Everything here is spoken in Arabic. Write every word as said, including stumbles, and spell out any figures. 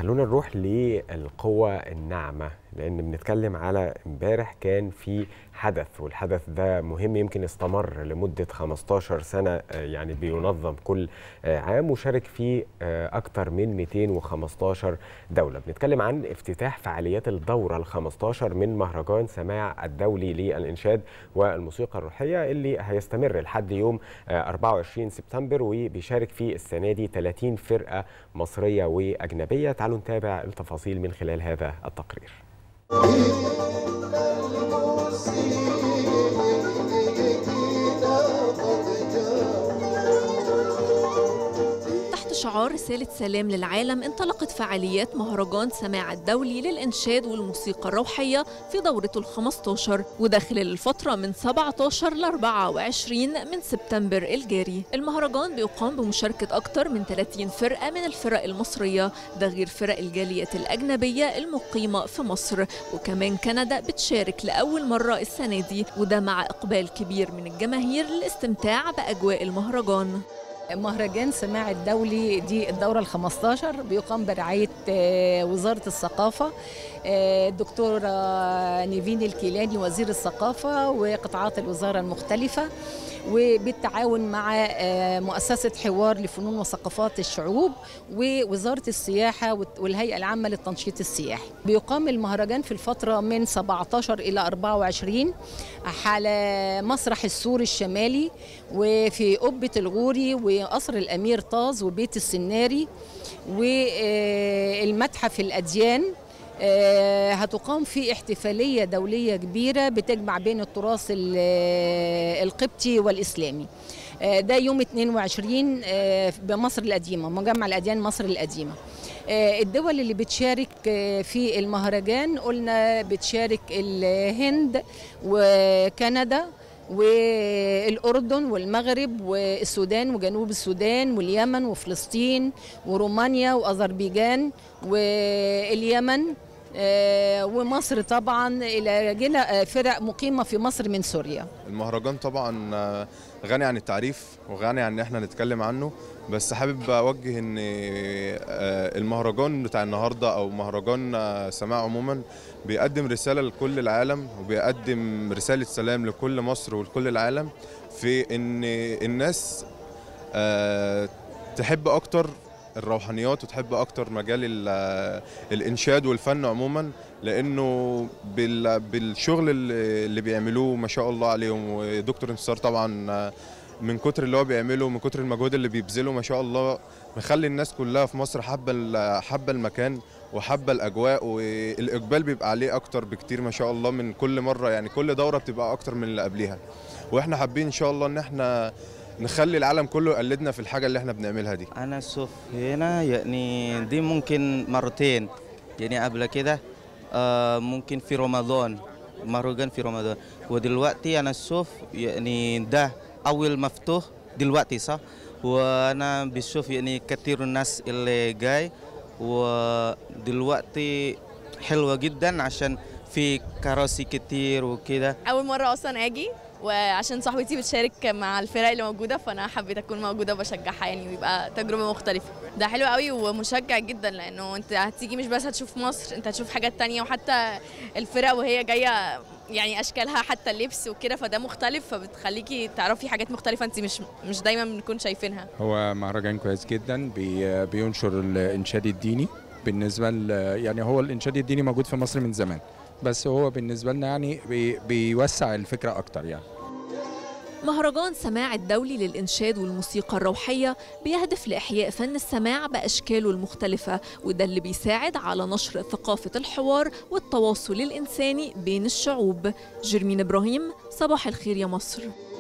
خلونا نروح للقوة الناعمة، لأن بنتكلم على امبارح كان في حدث، والحدث ده مهم يمكن استمر لمدة خمستاشر سنة، يعني بينظم كل عام وشارك فيه أكثر من مئتين وخمستاشر دولة. بنتكلم عن افتتاح فعاليات الدورة الخمستاشر من مهرجان سماع الدولي للإنشاد والموسيقى الروحية اللي هيستمر لحد يوم أربعة وعشرين سبتمبر، وبيشارك فيه السنة دي ثلاثين فرقة مصرية وأجنبية. تعالوا نتابع التفاصيل من خلال هذا التقرير. تحت شعار رسالة سلام للعالم انطلقت فعاليات مهرجان سماع الدولي للإنشاد والموسيقى الروحية في دورته الخمستاشر، وده خلال الفترة من سبعتاشر ل أربعة وعشرين من سبتمبر الجاري. المهرجان بيقام بمشاركة أكثر من ثلاثين فرقة من الفرق المصرية، ده غير فرق الجاليات الأجنبية المقيمة في مصر، وكمان كندا بتشارك لأول مرة السنة دي، وده مع إقبال كبير من الجماهير للاستمتاع بأجواء المهرجان. مهرجان سماع الدولي دي الدورة الخمستاشر بيقام برعاية وزارة الثقافة، الدكتور نيفين الكيلاني وزير الثقافة وقطاعات الوزارة المختلفة، وبالتعاون مع مؤسسة حوار لفنون وثقافات الشعوب ووزارة السياحة والهيئة العامة للتنشيط السياحي. بيقام المهرجان في الفترة من سبعتاشر إلى أربعة وعشرين على مسرح السور الشمالي وفي قبة الغوري وقصر الأمير طاز وبيت السناري والمتحف الأديان. هتقام في احتفالية دولية كبيرة بتجمع بين التراث القبطي والإسلامي. ده يوم اتنين وعشرين بمصر القديمة، مجمع الأديان مصر القديمة. الدول اللي بتشارك في المهرجان قلنا بتشارك الهند وكندا والأردن والمغرب والسودان وجنوب السودان واليمن وفلسطين ورومانيا وأذربيجان واليمن ومصر طبعا إلى جل فرق مقيمة في مصر من سوريا. المهرجان طبعا غني عن التعريف وغني عن ان احنا نتكلم عنه، بس حابب اوجه ان المهرجان بتاع النهارده او مهرجان سماع عموما بيقدم رساله لكل العالم، وبيقدم رساله سلام لكل مصر ولكل العالم، في ان الناس تحب اكتر الروحانيات وتحب اكتر مجال الانشاد والفن عموما، لانه بالشغل اللي بيعملوه ما شاء الله عليهم. ودكتور انتصار طبعا من كتر اللي هو بيعمله ومن كتر المجهود اللي بيبذله ما شاء الله مخلي الناس كلها في مصر حابه حابه المكان وحابه الاجواء، والاقبال بيبقى عليه اكتر بكتير ما شاء الله من كل مره، يعني كل دوره بتبقى اكتر من اللي قبلها. واحنا حابين ان شاء الله ان احنا نخلي العالم كله يقلدنا في الحاجة اللي احنا بنعملها دي. أنا أشوف هنا يعني دي ممكن مرتين، يعني قبل كده آه ممكن في رمضان، مهرجان في رمضان، ودلوقتي أنا أشوف يعني ده أول مفتوح دلوقتي صح، وأنا بشوف يعني كتير الناس اللي جاي، ودلوقتي حلوة جدا عشان في كراسي كتير وكده. أول مرة أصلا أجي، وعشان صاحبتي بتشارك مع الفرق اللي موجوده فانا حبيت اكون موجوده وبشجعها، يعني ويبقى تجربه مختلفه. ده حلو قوي ومشجع جدا، لانه انت هتيجي مش بس هتشوف مصر، انت هتشوف حاجات تانية، وحتى الفرق وهي جايه يعني اشكالها حتى اللبس وكده، فده مختلف، فبتخليكي تعرفي حاجات مختلفه انت مش مش دايما بنكون شايفينها. هو مهرجان كويس جدا، بي بينشر الانشاد الديني. بالنسبه يعني هو الانشاد الديني موجود في مصر من زمان، بس هو بالنسبة لنا يعني بي بيوسع الفكرة أكتر. يعني مهرجان سماع الدولي للإنشاد والموسيقى الروحية بيهدف لإحياء فن السماع بأشكاله المختلفة، وده اللي بيساعد على نشر ثقافة الحوار والتواصل الإنساني بين الشعوب. جرمين إبراهيم، صباح الخير يا مصر.